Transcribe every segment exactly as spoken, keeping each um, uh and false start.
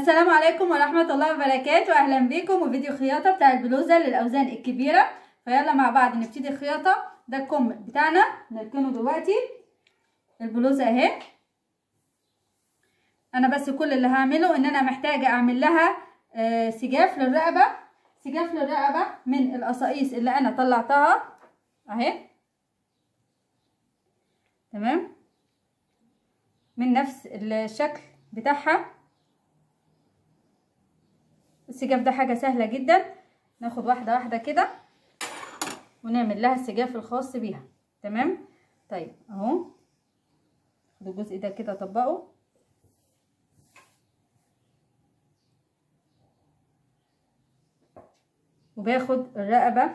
السلام عليكم ورحمة الله وبركاته. اهلا بيكم وفيديو خياطة بتاع البلوزة للاوزان الكبيرة. فيلا مع بعض نبتدي الخياطة. ده الكم بتاعنا نركنه دلوقتي. البلوزة اهي. انا بس كل اللي هعمله ان انا محتاجة اعمل لها آه سجاف للرقبة. سجاف للرقبة من القصاقيس اللي انا طلعتها اهي، تمام، من نفس الشكل بتاعها. السجاف ده حاجة سهلة جدا، ناخد واحدة واحدة كده ونعمل لها السجاف الخاص بيها. تمام. طيب اهو خد الجزء ده كده اطبقه، وباخد الرقبة،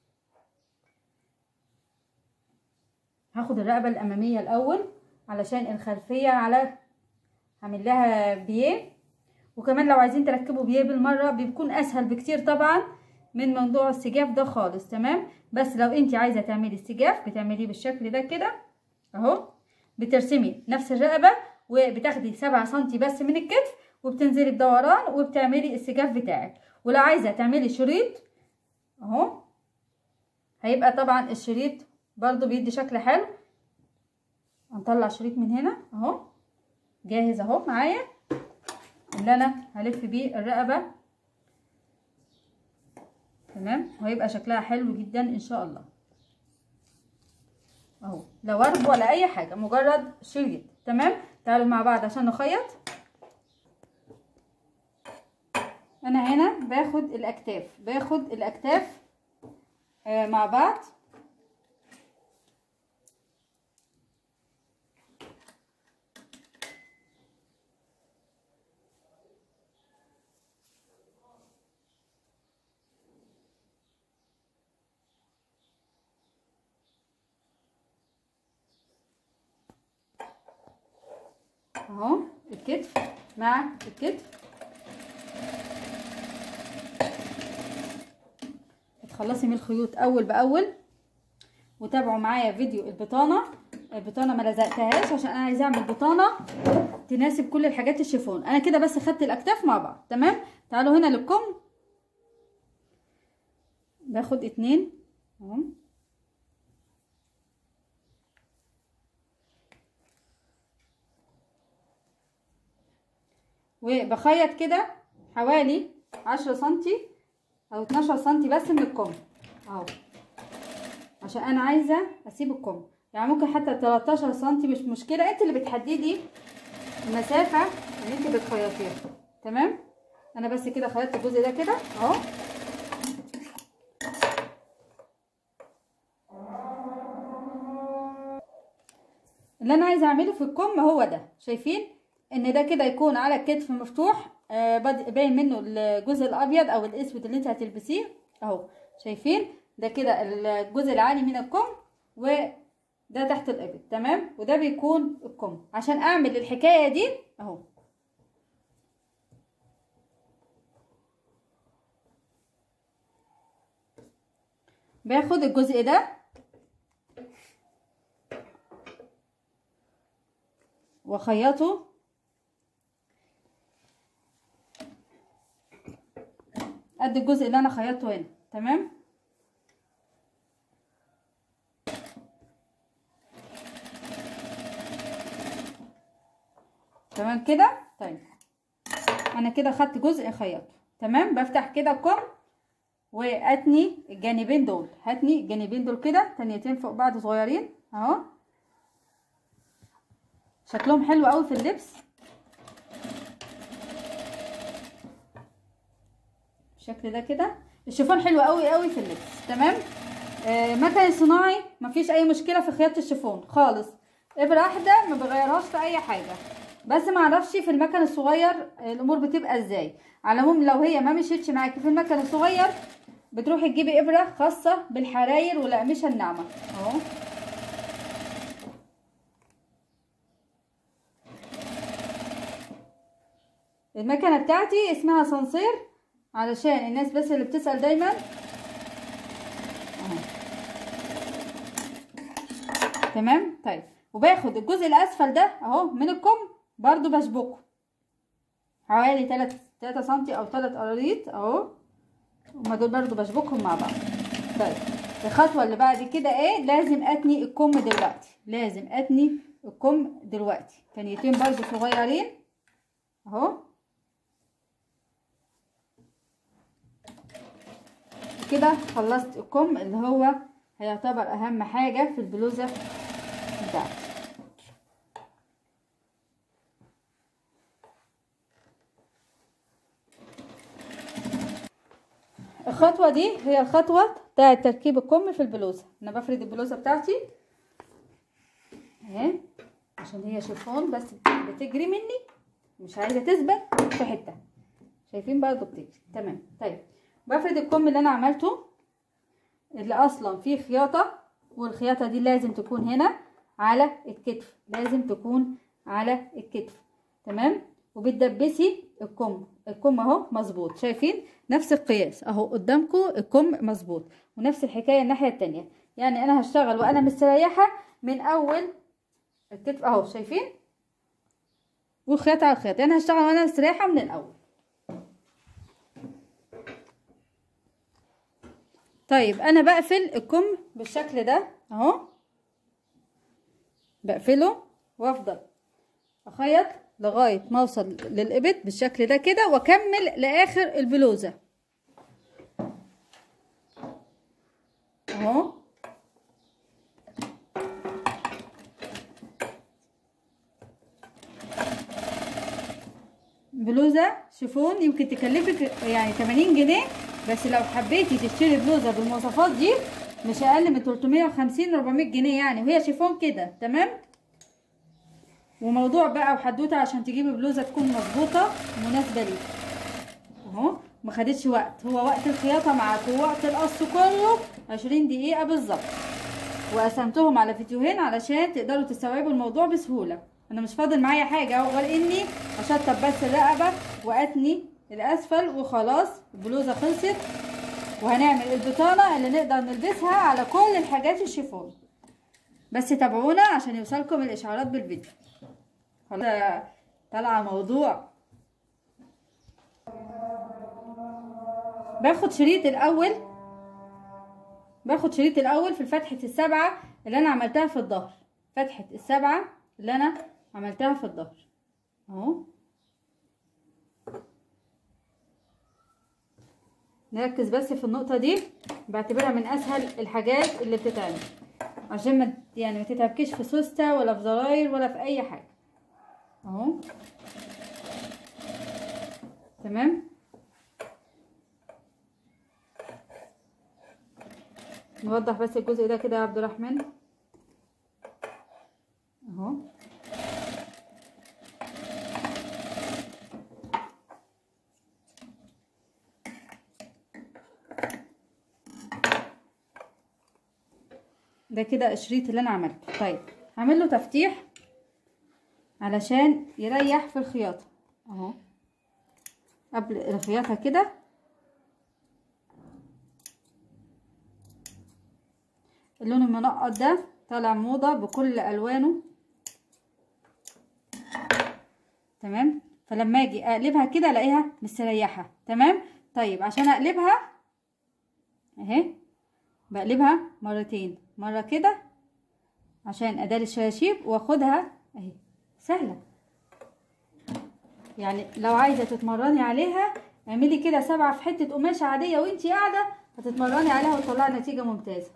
هاخد الرقبة الامامية الاول علشان الخلفية على هعمل لها بيه. وكمان لو عايزين تركبوا بيه بالمره بيكون اسهل بكتير طبعا من موضوع السجاف ده خالص. تمام. بس لو انت عايزه تعملي السجاف بتعمليه بالشكل ده كده اهو، بترسمي نفس الرقبه وبتاخدي سبعة سنتي بس من الكتف وبتنزلي بدوران وبتعملي السجاف بتاعك. ولو عايزه تعملي شريط اهو، هيبقى طبعا الشريط برضو بيدي شكل حلو. هنطلع شريط من هنا اهو جاهز اهو معايا اللي انا هلف بيه الرقبه. تمام. وهيبقى شكلها حلو جدا ان شاء الله اهو، لا ورد ولا اي حاجه، مجرد شريط. تمام. تعالوا مع بعض عشان نخيط. انا هنا باخد الاكتاف باخد الاكتاف آه مع بعض. اهو الكتف مع الكتف. هتخلصي من الخيوط اول باول وتابعوا معايا فيديو البطانه. البطانه ما لزقتهاش عشان انا عايزه اعمل بطانه تناسب كل الحاجات الشيفون. انا كده بس خدت الاكتاف مع بعض. تمام. تعالوا هنا للكم، باخد اتنين اهو، وبخيط كده حوالي عشرة سنتي او اتناشر سنتي بس من الكم اهو، عشان انا عايزه اسيب الكم. يعني ممكن حتى تلتاشر سنتي مش مشكله، انت اللي بتحددي المسافه اللي انت بتخيطيها. تمام. انا بس كده خيطت الجزء ده كده اهو. اللي انا عايزه اعمله في الكم هو ده، شايفين ان ده كده يكون على الكتف مفتوح آه باين منه الجزء الابيض او الاسود اللي انت هتلبسيه اهو. شايفين ده كده الجزء العالي من الكم وده تحت الابط. تمام. وده بيكون الكم. عشان اعمل الحكايه دي اهو باخد الجزء ده واخيطه قد الجزء اللي انا خيطته هنا. تمام. تمام كده. طيب انا كده خدت جزء خيطه. تمام. بفتح كده الكم واتني الجانبين دول، هاتني الجانبين دول كده تانيتين فوق بعض صغيرين اهو. شكلهم حلو قوي في اللبس بالشكل ده كده. الشيفون حلو قوي قوي في اللبس. تمام. آه مكن صناعي مفيش اي مشكله في خياطه الشيفون خالص، ابره واحده ما بغيرهاش في اي حاجه. بس ما اعرفش في المكن الصغير الامور بتبقى ازاي. على العموم لو هي ما مشيتش معاكي في المكن الصغير بتروحي تجيبي ابره خاصه بالحراير والاقمشه الناعمه اهو. المكنه بتاعتي اسمها صنصير علشان الناس بس اللي بتسأل دايما اهو. تمام. طيب وباخد الجزء الاسفل ده اهو من الكم برضو بشبكه حوالي تلاتة تلاتة سنتي او تلات قراريط اهو، هما دول برضو بشبكهم مع بعض. طيب الخطوه اللي بعد كده ايه؟ لازم اتني الكم دلوقتي، لازم اتني الكم دلوقتي ثانيتين برضو صغيرين اهو كده. خلصت الكم اللي هو هيعتبر اهم حاجه في البلوزه بتاعتي. الخطوه دي هي الخطوه بتاعه تركيب الكم في البلوزه. انا بفرد البلوزه بتاعتي اهي عشان هي شيفون بس بتجري مني، مش عايزه تثبت في حته، شايفين برضو بتجري تمام. طيب بفرد الكم اللي انا عملته اللي اصلا فيه خياطه، والخياطه دي لازم تكون هنا على الكتف، لازم تكون على الكتف تمام. وبتدبسي الكم، الكم اهو مظبوط، شايفين نفس القياس اهو قدامكم الكم مظبوط، ونفس الحكايه الناحيه التانية. يعني انا هشتغل وانا مستريحه من اول الكتف اهو شايفين، والخياطه على الخياطه، انا هشتغل وانا مستريحه من الاول. طيب انا بقفل الكم بالشكل ده اهو، بقفله وافضل اخيط لغايه ما اوصل للابط بالشكل ده كده، واكمل لاخر البلوزه اهو. بلوزه شيفون يمكن تكلفك يعني تمانين جنيه، بس لو حبيتي تشتري بلوزه بالمواصفات دي مش اقل من تلتمية وخمسين اربعمية جنيه يعني، وهي شيفون كده تمام. وموضوع بقى وحدوته عشان تجيبي بلوزه تكون مظبوطه مناسبه ليكي اهو، ما خدتش وقت، هو وقت الخياطه معاكم ووقت القص كله عشرين دقيقه بالظبط، وقسمتهم على فيديوهين علشان تقدروا تستوعبوا الموضوع بسهوله. انا مش فاضل معايا حاجه غير اني اشطب بس الرقبه واتني الاسفل وخلاص البلوزه خلصت. وهنعمل البطانه اللي نقدر نلبسها على كل الحاجات الشيفون، بس تابعونا عشان يوصلكم الاشعارات بالفيديو. خلاص طالعه موضوع. باخد شريط الاول، باخد شريط الاول في فتحه السبعه اللي انا عملتها في الظهر، فتحه السبعه اللي انا عملتها في الظهر اهو. نركز بس في النقطه دي، بعتبرها من اسهل الحاجات اللي بتتعمل عشان ما يعني ما تتعبكيش في سوسته ولا في زراير ولا في اي حاجه اهو تمام. نوضح بس الجزء ده كده يا عبد الرحمن اهو. ده كده الشريط اللي انا عملته. طيب هعمل له تفتيح علشان يريح في الخياطه اهو. قبل الخياطه كده اللون المنقط ده طالع موضه بكل الوانه تمام، فلما اجي اقلبها كده الاقيها مستريحه تمام. طيب عشان اقلبها اهي بقلبها مرتين، مره كده عشان اداري الشراشيب واخدها اهي، سهله يعني. لو عايزه تتمرني عليها اعملي كده سبعه في حته قماشه عاديه وانتي قاعده، هتتمرني عليها وتطلعي نتيجه ممتازه.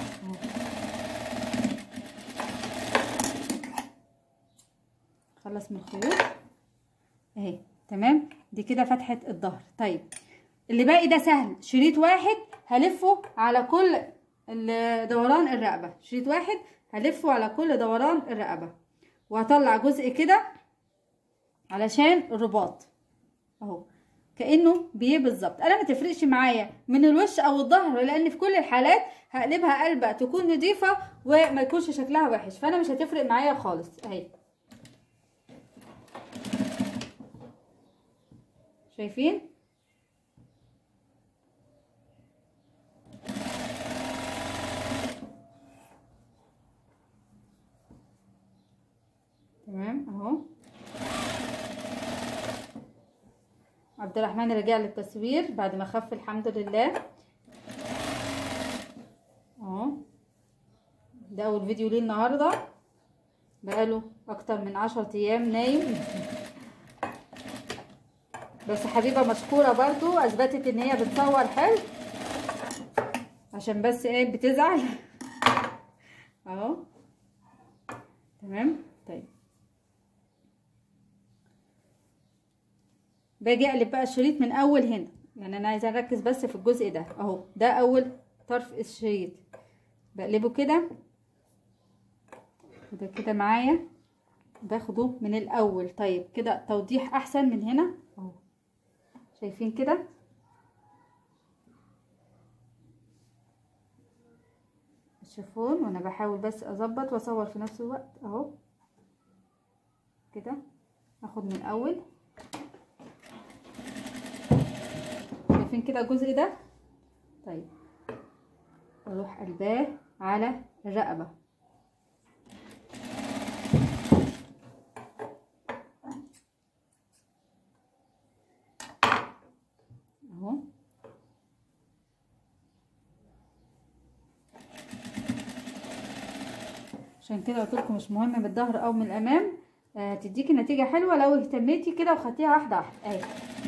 خلص من الخيوط اهي تمام. دي كده فتحه الظهر. طيب اللي باقي ده سهل، شريط واحد هلفه على كل دوران الرقبه، شريط واحد هلفه على كل دوران الرقبه، وهطلع جزء كده علشان الرباط اهو كانه بيه بالظبط. انا ما تفرقش معايا من الوش او الظهر، لان في كل الحالات هقلبها قلبه تكون نظيفه وما يكونش شكلها وحش، فانا مش هتفرق معايا خالص اهي. شايفين تمام اهو. عبد الرحمن رجع للتصوير بعد ما خف الحمد لله اهو. ده اول فيديو ليه النهارده، بقاله اكتر من عشرة ايام نايم. بس حبيبه مشكوره برضو، اثبتت ان هي بتصور حلو، عشان بس ايه بتزعل اهو. تمام. طيب باجي اقلب بقى الشريط من اول هنا، يعني انا عايزه اركز بس في الجزء ده اهو. ده اول طرف الشريط، بقلبه كده كده كده معايا، باخده من الاول. طيب كده توضيح احسن من هنا اهو، شايفين كده؟ الشيفون، وانا بحاول بس اظبط واصور في نفس الوقت اهو كده. اخد من الاول، شايفين كده الجزء ده؟ طيب اروح قلباه على الرقبه اهو. عشان كده قلت لكم مش مهم من الظهر او من الامام، هتديكي آه نتيجه حلوه لو اهتميتي كده وخدتيها واحده واحده اهي.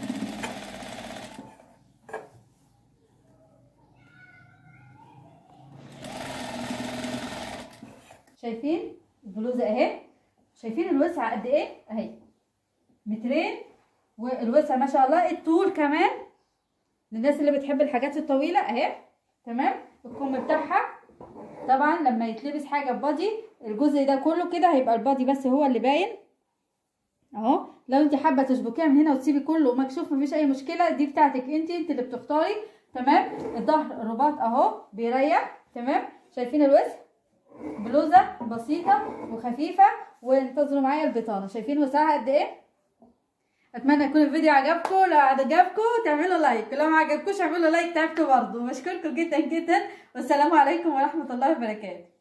شايفين البلوزه اهي؟ شايفين الوسع قد ايه اهي؟ مترين، والوسع ما شاء الله. الطول كمان للناس اللي بتحب الحاجات الطويله اهي. تمام. الكم بتاعها طبعا لما يتلبس حاجه ببادي، الجزء ده كله كده هيبقى البادي بس هو اللي باين اهو. لو انت حابه تشبكيها من هنا وتسيبي كله مكشوف مفيش اي مشكله، دي بتاعتك انت انت اللي بتختاري. تمام. الظهر الرباط اهو بيريح. تمام. شايفين الوسع؟ بلوزه بسيطه وخفيفه. وانتظروا معايا البطانه، شايفين وسعها قد ايه؟ اتمنى يكون الفيديو عجبكم. لو عجبكم تعملوا لايك، ولو ما عجبكوش اعملوا لايك تعبتوا برضه. بشكركم جدا جدا، والسلام عليكم ورحمه الله وبركاته.